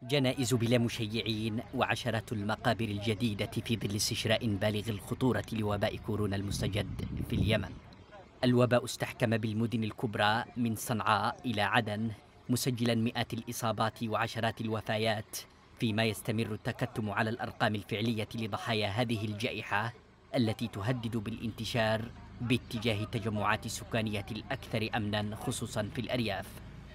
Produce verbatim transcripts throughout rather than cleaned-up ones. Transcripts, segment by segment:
جنائز بلا مشيعين وعشرات المقابر الجديدة في ظل استشراء بالغ الخطورة لوباء كورونا المستجد في اليمن. الوباء استحكم بالمدن الكبرى من صنعاء إلى عدن، مسجلا مئات الإصابات وعشرات الوفيات، فيما يستمر التكتم على الأرقام الفعلية لضحايا هذه الجائحة التي تهدد بالانتشار باتجاه التجمعات السكانية الأكثر أمناً خصوصاً في الأرياف.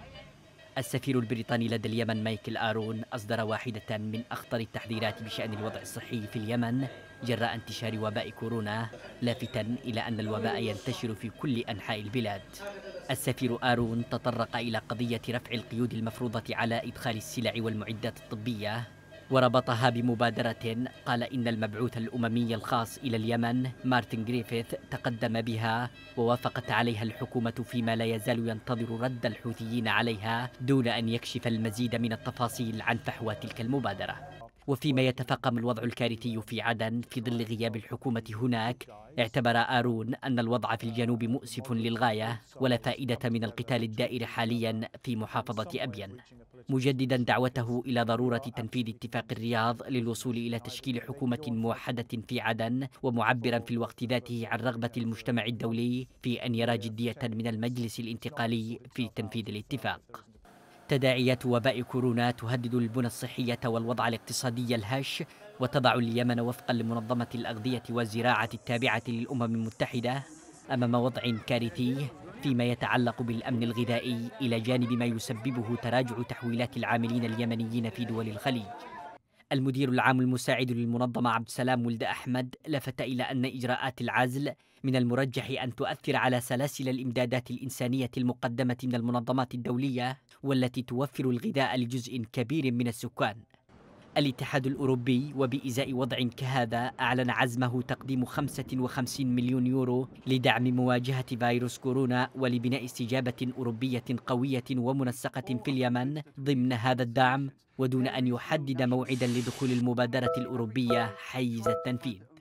السفير البريطاني لدى اليمن مايكل آرون أصدر واحدة من أخطر التحذيرات بشأن الوضع الصحي في اليمن جراء انتشار وباء كورونا، لافتاً إلى أن الوباء ينتشر في كل أنحاء البلاد. السفير آرون تطرق إلى قضية رفع القيود المفروضة على إدخال السلع والمعدات الطبية، وربطها بمبادرة قال إن المبعوث الأممي الخاص إلى اليمن مارتن غريفيث تقدم بها ووافقت عليها الحكومة، فيما لا يزال ينتظر رد الحوثيين عليها دون أن يكشف المزيد من التفاصيل عن فحوى تلك المبادرة. وفيما يتفاقم الوضع الكارثي في عدن في ظل غياب الحكومة هناك، اعتبر آرون أن الوضع في الجنوب مؤسف للغاية ولا فائدة من القتال الدائر حاليا في محافظة أبين، مجددا دعوته إلى ضرورة تنفيذ اتفاق الرياض للوصول إلى تشكيل حكومة موحدة في عدن، ومعبرا في الوقت ذاته عن رغبة المجتمع الدولي في أن يرى جدية من المجلس الانتقالي في تنفيذ الاتفاق. تداعيات وباء كورونا تهدد البنى الصحية والوضع الاقتصادي الهش، وتضع اليمن وفقا لمنظمة الأغذية والزراعة التابعة للأمم المتحدة أمام وضع كارثي فيما يتعلق بالأمن الغذائي، إلى جانب ما يسببه تراجع تحويلات العاملين اليمنيين في دول الخليج. المدير العام المساعد للمنظمة عبد السلام ولد أحمد لفت إلى أن إجراءات العزل من المرجح أن تؤثر على سلاسل الإمدادات الإنسانية المقدمة من المنظمات الدولية والتي توفر الغذاء لجزء كبير من السكان. الاتحاد الأوروبي وبإزاء وضع كهذا أعلن عزمه تقديم خمسة وخمسين مليون يورو لدعم مواجهة فيروس كورونا ولبناء استجابة أوروبية قوية ومنسقة في اليمن ضمن هذا الدعم، ودون أن يحدد موعدا لدخول المبادرة الأوروبية حيز التنفيذ.